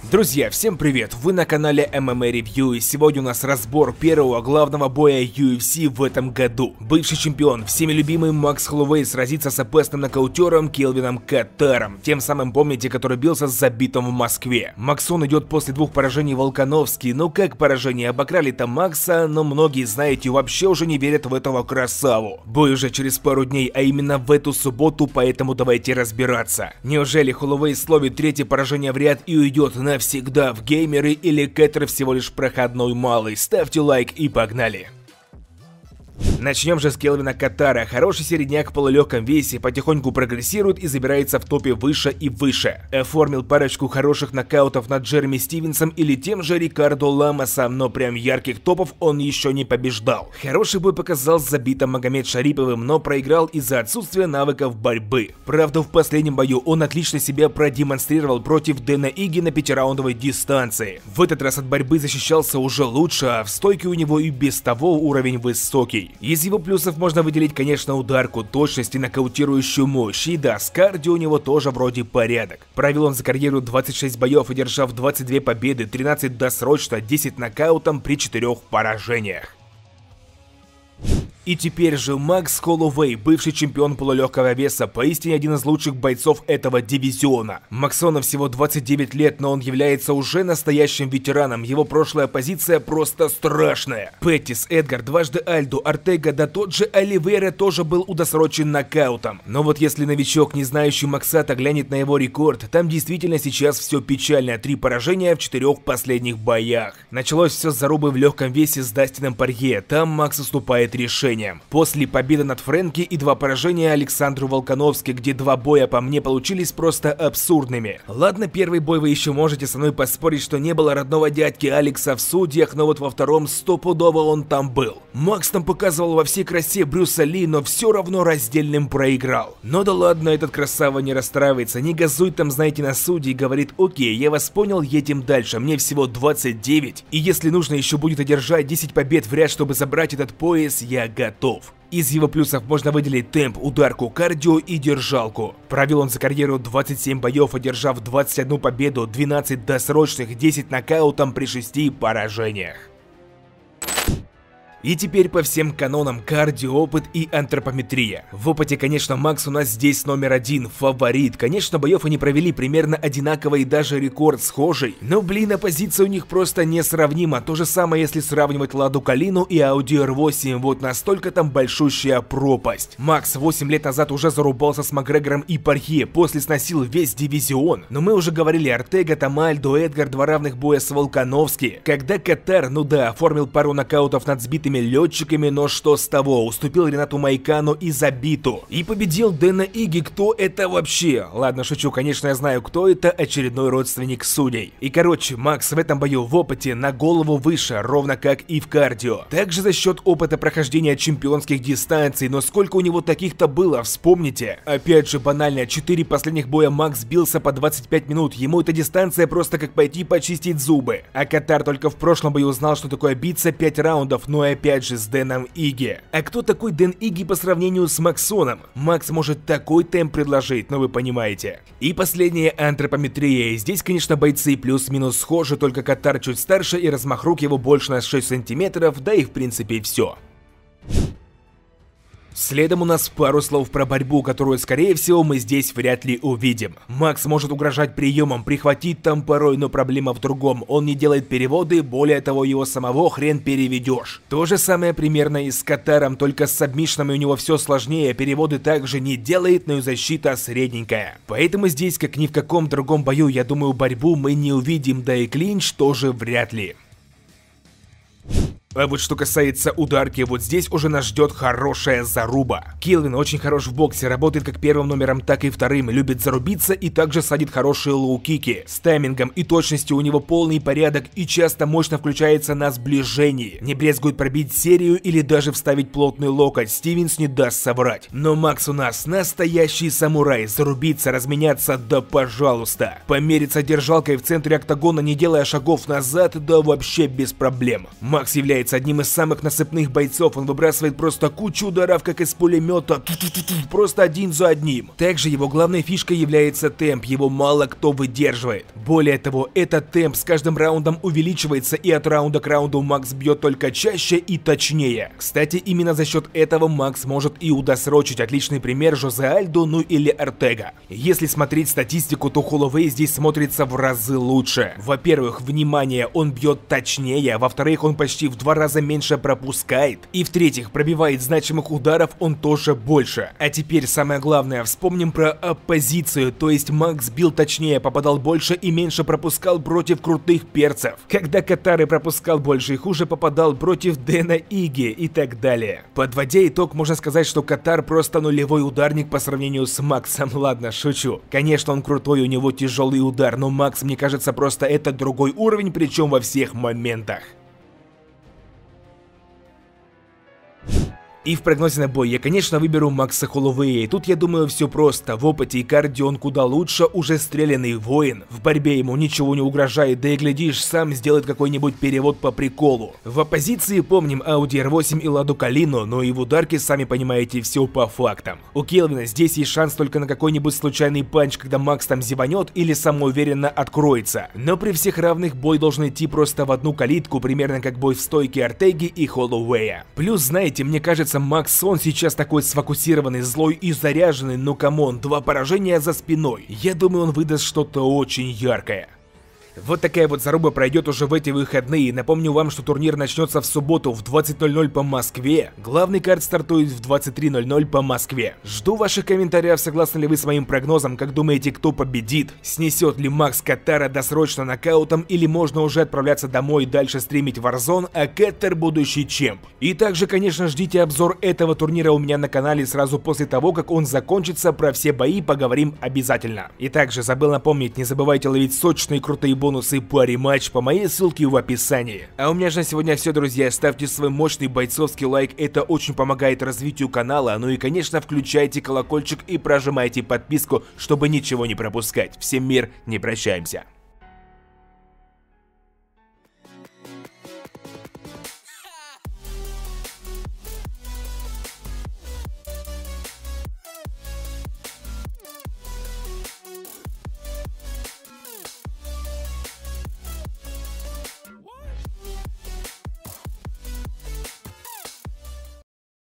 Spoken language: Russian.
Друзья, всем привет! Вы на канале MMA Review, и сегодня у нас разбор первого главного боя UFC в этом году. Бывший чемпион, всеми любимый Макс Холлоуэй сразится с опасным нокаутером Келвином Каттаром, тем самым, помните, который бился с забитым в Москве. Максон идет после двух поражений Волконовский, но как поражение, обокрали-то Макса, но многие, знаете, вообще уже не верят в этого красаву. Бой уже через пару дней, а именно в эту субботу, поэтому давайте разбираться. Неужели Холлоуэй словит третье поражение в ряд и уйдет навсегда в геймеры, или Каттар всего лишь проходной малый? Ставьте лайк и погнали! Начнем же с Келвина Каттара. Хороший середняк в полулегком весе, потихоньку прогрессирует и забирается в топе выше и выше. Оформил парочку хороших нокаутов над Джереми Стивенсом или тем же Рикардо Ламосом, но прям ярких топов он еще не побеждал. Хороший бой показал с забитым Магомед Шариповым, но проиграл из-за отсутствия навыков борьбы. Правда, в последнем бою он отлично себя продемонстрировал против Дэна Иги на 5-раундовой дистанции. В этот раз от борьбы защищался уже лучше, а в стойке у него и без того уровень высокий. Из его плюсов можно выделить, конечно, ударку, точность и нокаутирующую мощь. И да, с кардио у него тоже вроде порядок. Провел он за карьеру 26 боев, одержав 22 победы, 13 досрочно, 10 нокаутом при 4 поражениях. И теперь же Макс Холлоуэй, бывший чемпион полулегкого веса, поистине один из лучших бойцов этого дивизиона. Максону всего 29 лет, но он является уже настоящим ветераном, его прошлая позиция просто страшная. Петтис, Эдгар, дважды Альдо, Ортега, да тот же Оливейра тоже был удосрочен нокаутом. Но вот если новичок, не знающий Максата, глянет на его рекорд, там действительно сейчас все печально, 3 поражения в 4 последних боях. Началось все с зарубы в легком весе с Дастином Порье, там Макс уступает решение. После победы над Фрэнки и 2 поражения Александру Волконовски, где 2 боя по мне получились просто абсурдными. Ладно, первый бой вы еще можете со мной поспорить, что не было родного дядьки Алекса в судьях, но вот во втором стопудово он там был. Макс там показывал во всей красе Брюса Ли, но все равно раздельным проиграл. Но да ладно, этот красава не расстраивается, не газует там, знаете, на судьи и говорит: окей, я вас понял, едем дальше, мне всего 29, и если нужно еще будет одержать 10 побед в ряд, чтобы забрать этот пояс, я готов. Из его плюсов можно выделить темп, ударку, кардио и держалку. Провел он за карьеру 27 боев, одержав 21 победу, 12 досрочных, 10 нокаутом при 6 поражениях. И теперь по всем канонам: кардио, опыт и антропометрия. В опыте, конечно, Макс у нас здесь номер 1, фаворит. Конечно, боев они провели примерно одинаково и даже рекорд схожий. Но, блин, оппозиция у них просто несравнима. То же самое, если сравнивать Ладу Калину и Audi R8. Вот настолько там большущая пропасть. Макс 8 лет назад уже зарубался с Макгрегором и Порье, после сносил весь дивизион. Но мы уже говорили: Ортега, Тамальдо, Эдгар, 2 равных боя с Волконовски. Когда Каттар, ну да, оформил пару нокаутов над сбитыми летчиками, но что с того, уступил Ренату Майкану и Забиту. И победил Дэна Иги. Кто это вообще? Ладно, шучу, конечно, я знаю, кто это, очередной родственник судей. И короче, Макс в этом бою в опыте на голову выше, ровно как и в кардио. Также за счет опыта прохождения чемпионских дистанций, но сколько у него таких-то было, вспомните. Опять же банально, 4 последних боя Макс бился по 25 минут, ему эта дистанция просто как пойти почистить зубы. А Каттар только в прошлом бою узнал, что такое биться 5 раундов, но и опять же с Дэном Иги. А кто такой Дэн Иги по сравнению с Максоном? Макс может такой темп предложить, но вы понимаете. И последняя антропометрия. Здесь, конечно, бойцы плюс-минус схожи, только Каттар чуть старше и размах рук его больше на 6 сантиметров, да и в принципе все. Следом у нас пару слов про борьбу, которую, скорее всего, мы здесь вряд ли увидим. Макс может угрожать приемом, прихватить там порой, но проблема в другом. Он не делает переводы, более того, его самого хрен переведешь. То же самое примерно и с Каттаром, только с сабмишнами у него все сложнее, переводы также не делает, но и защита средненькая. Поэтому здесь, как ни в каком другом бою, я думаю, борьбу мы не увидим, да и клинч тоже вряд ли. А вот что касается ударки, вот здесь уже нас ждет хорошая заруба. Келвин очень хорош в боксе, работает как первым номером, так и вторым, любит зарубиться и также садит хорошие лоу-кики. С таймингом и точностью у него полный порядок и часто мощно включается на сближении. Не брезгует пробить серию или даже вставить плотный локоть, Стивенс не даст соврать. Но Макс у нас настоящий самурай, зарубиться, разменяться, да пожалуйста. Помериться держалкой в центре октагона, не делая шагов назад, да вообще без проблем. Макс является является одним из самых насыпных бойцов, он выбрасывает просто кучу ударов, как из пулемета, просто один за одним. Также его главной фишкой является темп, его мало кто выдерживает. Более того, этот темп с каждым раундом увеличивается, и от раунда к раунду Макс бьет только чаще и точнее. Кстати, именно за счет этого Макс может и удосрочить. Отличный пример Жозе Альдо, ну или Ортега. Если смотреть статистику, то Холлоуэй здесь смотрится в разы лучше. Во-первых, внимание, он бьет точнее, во-вторых, он почти в 2 раза меньше пропускает, и в-третьих, пробивает значимых ударов он тоже больше. А теперь самое главное, вспомним про оппозицию, то есть Макс бил точнее, попадал больше и меньше пропускал против крутых перцев. Когда Катары пропускал больше и хуже попадал против Дэна Иги и так далее. Подводя итог, можно сказать, что Катар просто нулевой ударник по сравнению с Максом. Ладно, шучу. Конечно, он крутой, у него тяжелый удар, но Макс, мне кажется, просто это другой уровень, причем во всех моментах. И в прогнозе на бой я, конечно, выберу Макса Холлоуэя, и тут я думаю все просто, в опыте и кардио он куда лучше, уже стрелянный воин, в борьбе ему ничего не угрожает, да и глядишь, сам сделает какой-нибудь перевод по приколу. В оппозиции помним Audi R8 и Ладу Калину, но и в ударке, сами понимаете, все по фактам. У Келвина здесь есть шанс только на какой-нибудь случайный панч, когда Макс там зеванет или самоуверенно откроется, но при всех равных бой должен идти просто в одну калитку, примерно как бой в стойке Ортеги и Холлоуэя. Плюс, знаете, мне кажется, Макс, он сейчас такой сфокусированный, злой и заряженный, но камон, 2 поражения за спиной. Я думаю, он выдаст что-то очень яркое. Вот такая вот заруба пройдет уже в эти выходные. Напомню вам, что турнир начнется в субботу в 20:00 по Москве. Главный карт стартует в 23:00 по Москве. Жду ваших комментариев, согласны ли вы с моим прогнозом, как думаете, кто победит? Снесет ли Макс Катара досрочно нокаутом, или можно уже отправляться домой и дальше стримить Warzone, а Катар будущий чемп? И также, конечно, ждите обзор этого турнира у меня на канале сразу после того, как он закончится. Про все бои поговорим обязательно. И также забыл напомнить, не забывайте ловить сочные крутые бонусы по рематч по моей ссылке в описании. А у меня же на сегодня все, друзья. Ставьте свой мощный бойцовский лайк, это очень помогает развитию канала. Ну и, конечно, включайте колокольчик и прожимайте подписку, чтобы ничего не пропускать. Всем мир, не прощаемся.